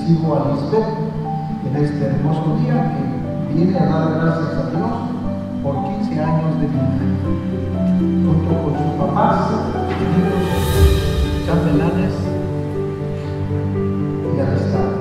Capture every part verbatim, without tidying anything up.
recibo a Lisbeth en este hermoso día que viene a dar gracias a Dios por quince años de vida, junto con sus papás, queridos chambelanes y amistades.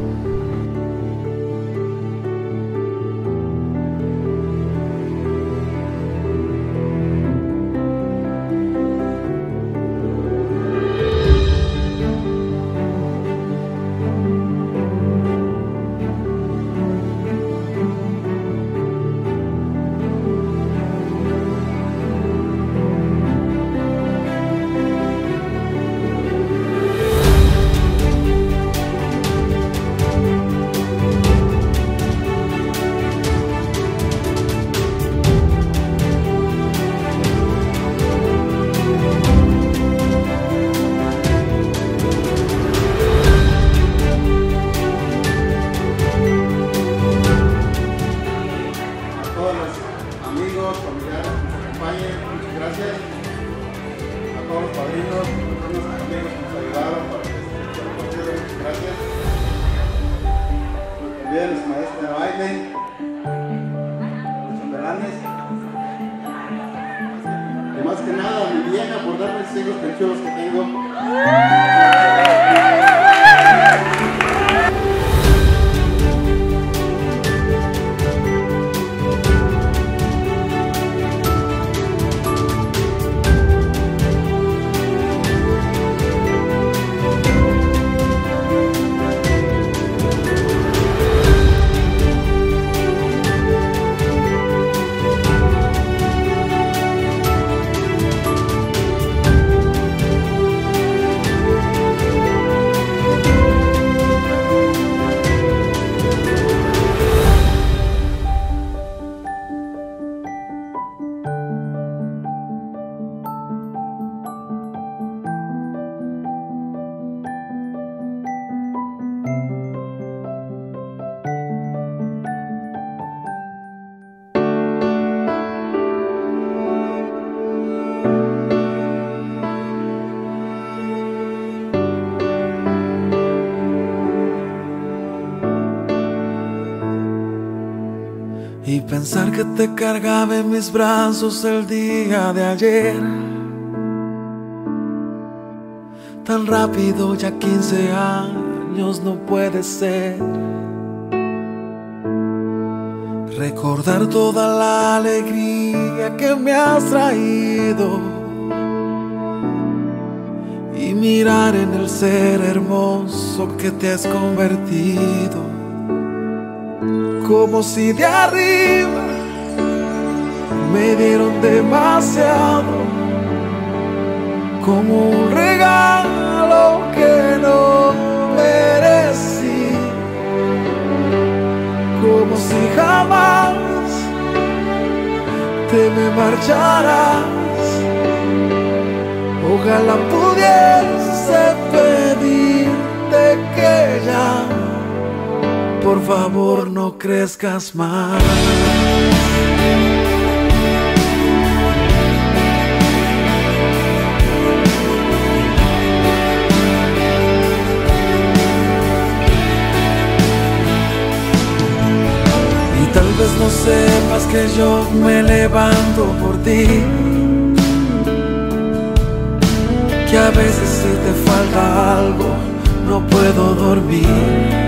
Los maestros de baile, los chambelanes, y más que nada mi vieja por darme esos hijos pechudos que tengo. Y pensar que te cargaba en mis brazos el día de ayer, tan rápido, ya quince años no puede ser. Recordar toda la alegría que me has traído y mirar en el ser hermoso que te has convertido. Como si de arriba me dieron demasiado, como un regalo que no merecí, como si jamás te me marcharas. Ojalá pudiese pedirte que ya, por favor, no crezcas más. Y tal vez no sepas que yo me levanto por ti, que a veces si te falta algo no puedo dormir,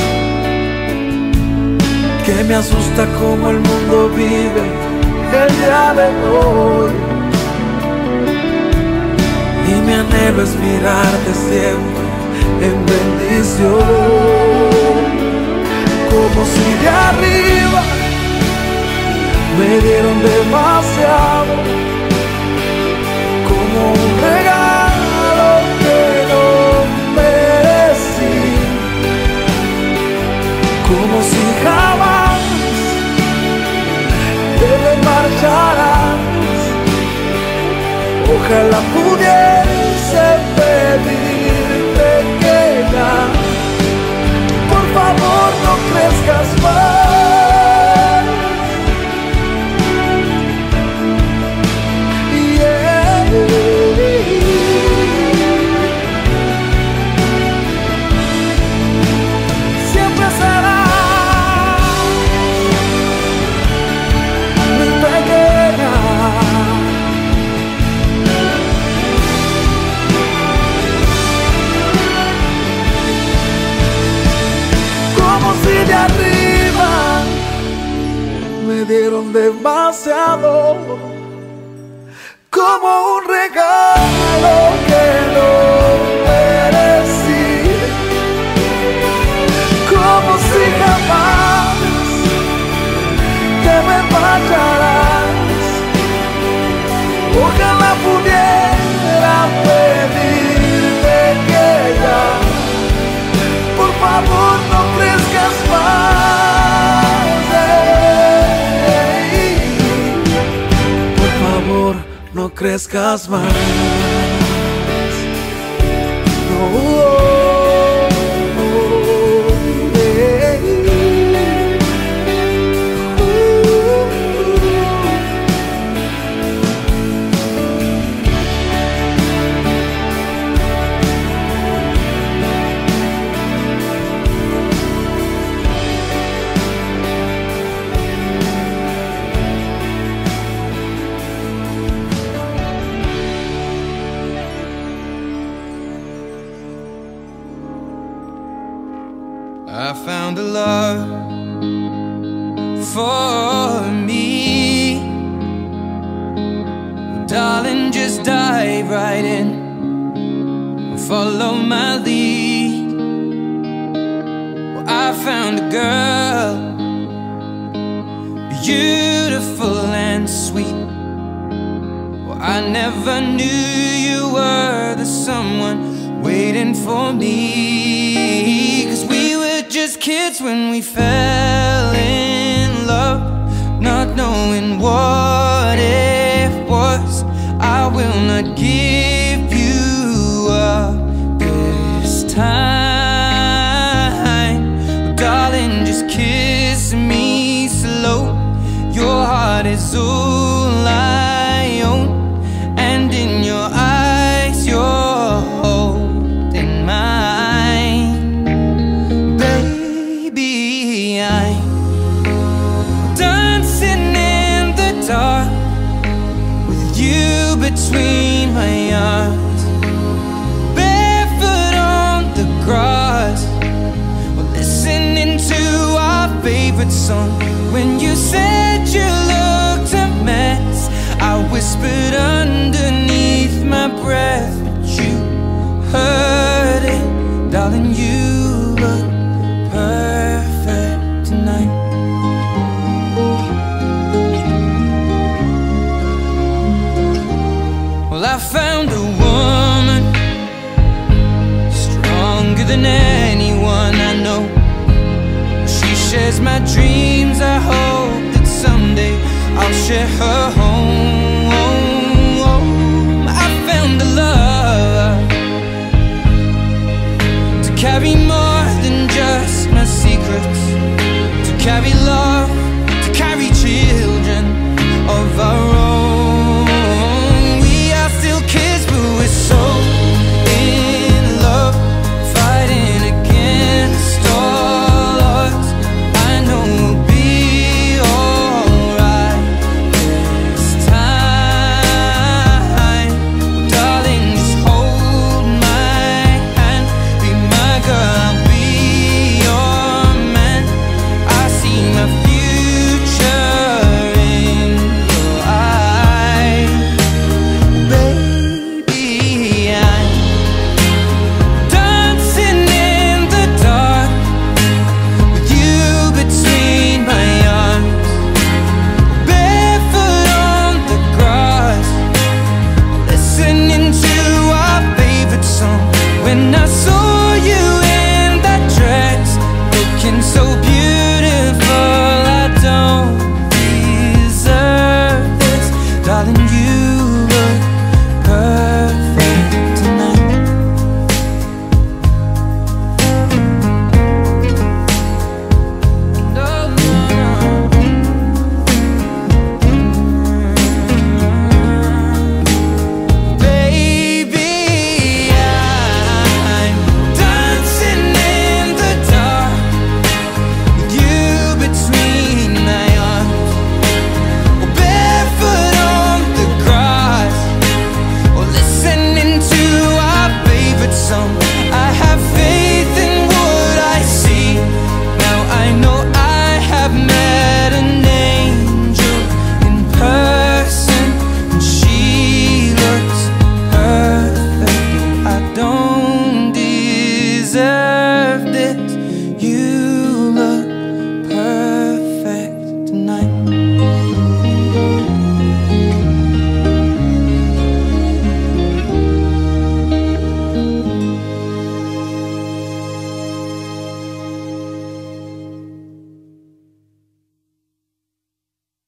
que me asusta cómo el mundo vive el día de hoy, y mi anhelo es mirarte siempre en bendición, como si de arriba me dieron demasiado, como un regalo que no merecí, como si jamás te me marcharás. Ojalá pudiese pedirte que ya, por favor, no crezcas más. Yeah. dieron demasiado, como un regalo que no merecí, como si jamás te me marcharás. Ojalá pudiera pedirte que ya, por favor, no crezcas más. Hey. Por favor, no crezcas más. No. I found a love for me. Well, darling, just dive right in and follow my lead. Well, I found a girl, beautiful and sweet. Well, I never knew you were the someone waiting for me. 'Cause we were just kids when we fell in love, not knowing what it was. I will not give you up this time. Oh, darling, just kiss me slow. Your heart is all I own, and in your eyes you're holding mine. Baby, I'm dancing in the dark with you between my arms, barefoot on the grass, we're listening to our favorite song. When you said you looked a mess, I whispered underneath my breath, but you heard it. Darling, you look perfect tonight. Well, I found a woman stronger than anyone I know. She shares my dreams. I hope that someday I'll share her home.